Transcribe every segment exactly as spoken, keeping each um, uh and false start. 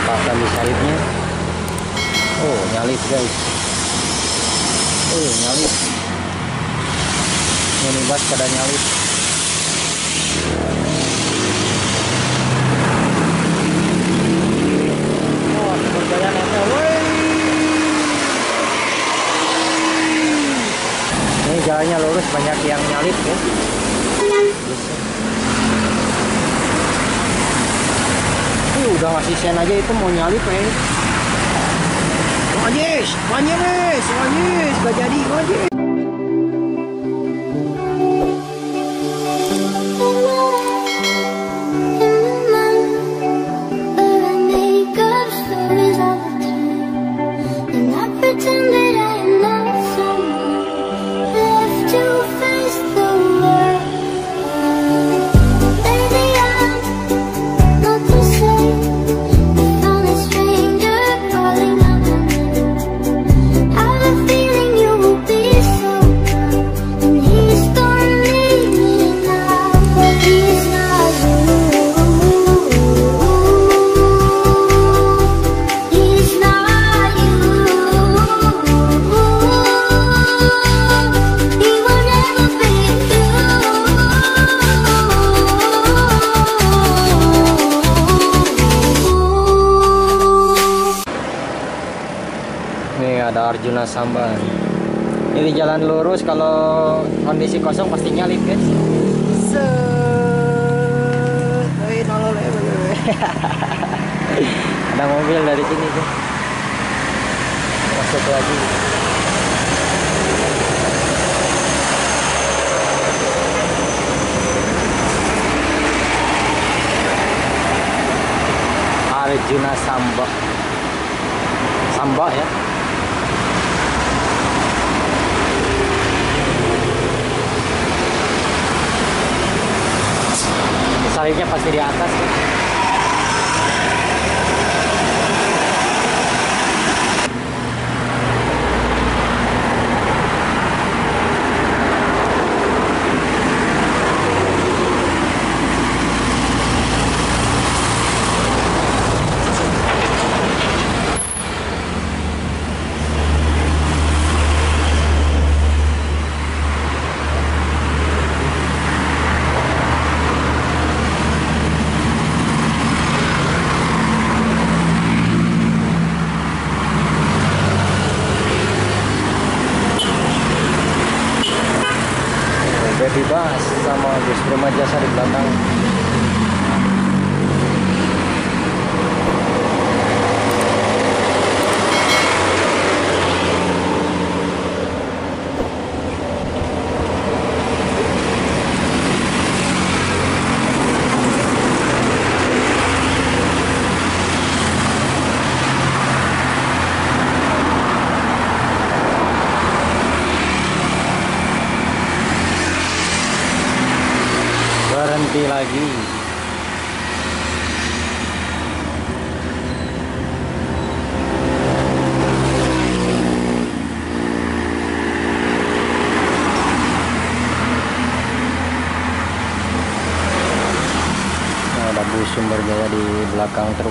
apakah tali salibnya? Oh, nyalip guys. Oh, nyalip. Minibus pada nyalip. Oh, berjalan nempel. Woi. Ini jalannya lurus, banyak yang nyalip ya. Uh, udah ngasih sen aja itu mau nyalip ya. Wajis, wajis, wajis, gak jadi wajis. Ada Arjuna Samba. Ini jalan lurus, kalau kondisi kosong pasti nyalip guys. Ada mobil dari sini tuh. Masuk lagi. Arjuna Samba. Samba ya. Salibnya pasti di atas kan? Bebas sama bus Prima Jasa di belakang. Berhenti lagi. Nah, ada bus Sumber Jaya di belakang truk.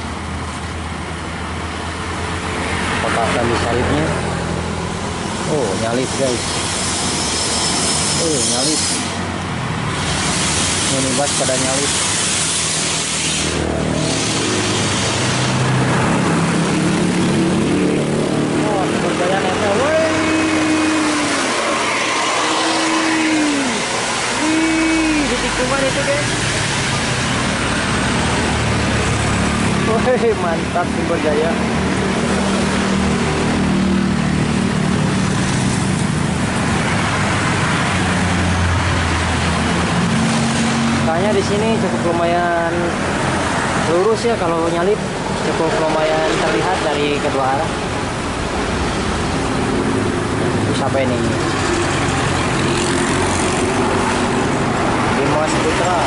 Apakah tali salibnya? Oh, nyalip guys. Oh, nyalip. Minibus pada nyalip. Oh, berjalan nempel. Woi. Wih, di tikungan itu guys. Woi, mantap Sumber Jaya. Kayaknya di sini cukup lumayan lurus ya, kalau nyalip cukup lumayan terlihat dari kedua arah. Siapa ini? Dimas Putra.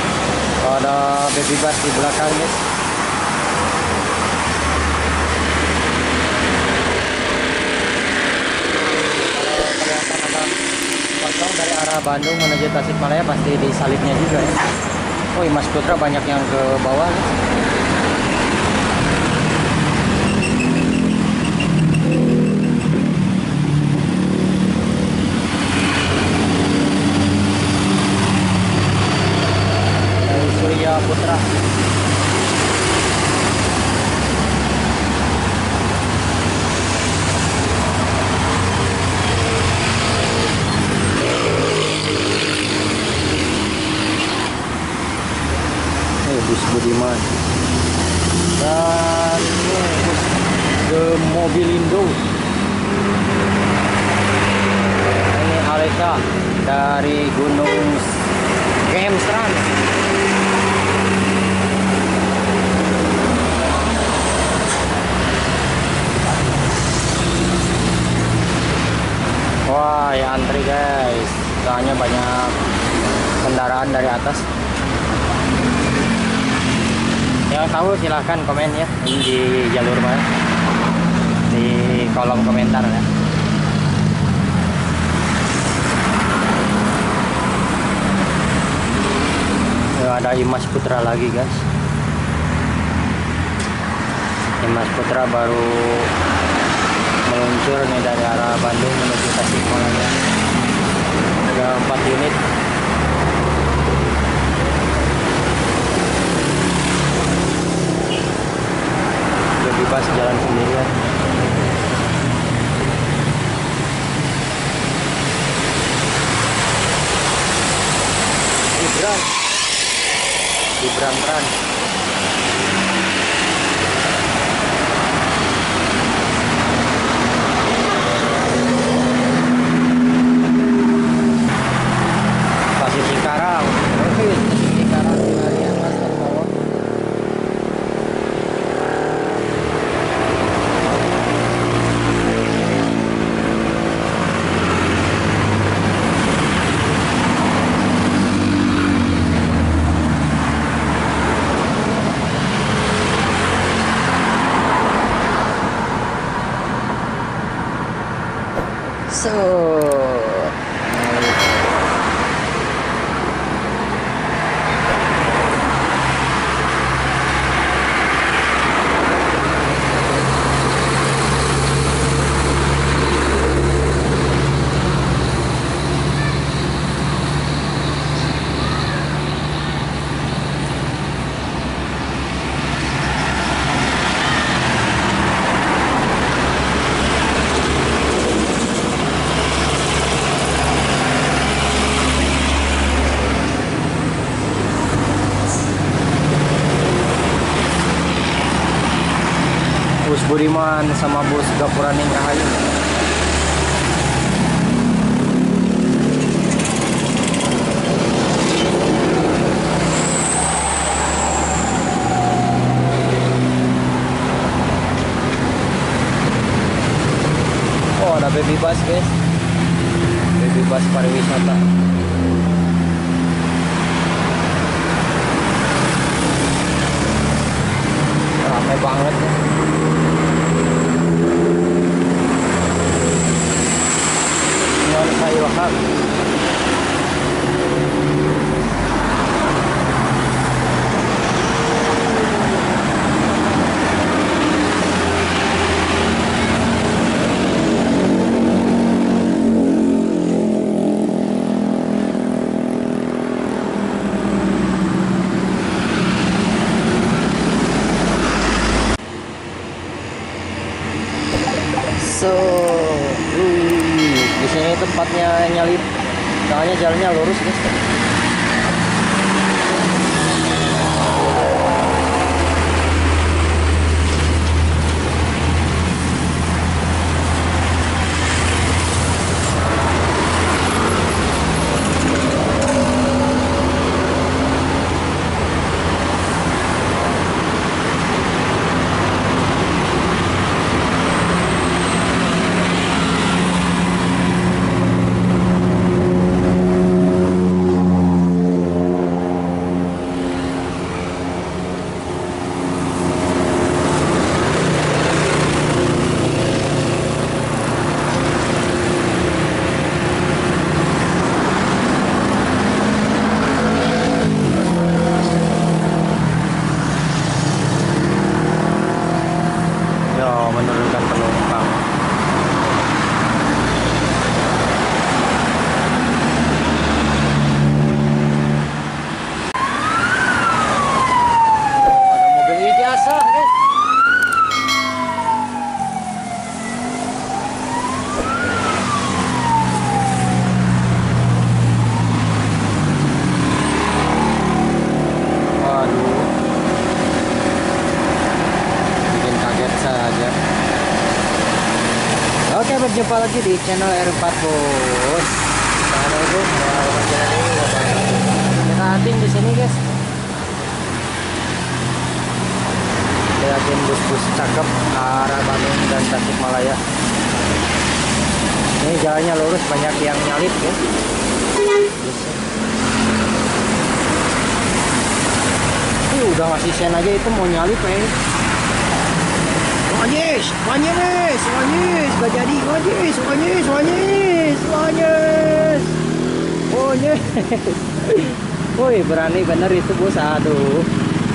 Ada baby bus di belakang guys. Kalau dari arah Bandung menuju Tasikmalaya pasti di salibnya juga ya. Oh, Mas Putra banyak yang ke bawah ya. Dari Surya Putra. Bus Budiman dan ini bus The Mobilindo. Ini Aleka dari Gunung Kemstran. Wah, ya antri guys, soalnya banyak kendaraan dari atas. Yang tahu silahkan komen ya di jalur mana, di kolom komentar ya. Ada Imas Putra lagi guys. Imas Putra baru meluncur nih dari arah Bandung menuju Tasikmalaya. Ada empat unit. Bebas jalan sendirian. Gibran Gibran Tran. Pasir Cikarang. Oke, Pasir Cikarang dari atas ke bawah. So bus Budiman sama bus Gapuraning Rahayu. Oh, ada baby bus guys, baby bus pariwisata. Ramai banget ya. Ilham. So, wih, di sini tempatnya nyalip, soalnya jalannya lurus guys. berjumpa lagi di channel R empat Bos. Assalamualaikum warahmatullahi wabarakatuh. Kita hunting di sini guys. Lihatin bus-bus cakep arah Bandung dan Tasikmalaya. Ini jalannya lurus, banyak yang nyalip ya. Ini udah ngasih sen aja itu mau nyalip ya. Wanyes, wanyes, wanyes, gak jadi, wanyes, wanyes, wanyes, wanyes, wanyes. Woi, berani bener itu bos, aduh.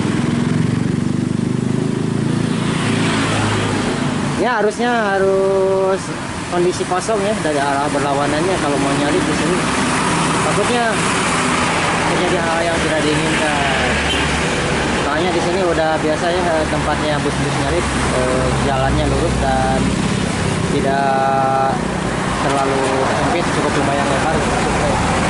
Ya harusnya harus kondisi kosong ya dari arah berlawanannya kalau mau nyalip di sini. Takutnya terjadi hal yang tidak diinginkan. Soalnya di sini udah biasa ya tempatnya bus-bus nyalip, eh, jalannya lurus dan tidak terlalu sempit, cukup lumayan lebar.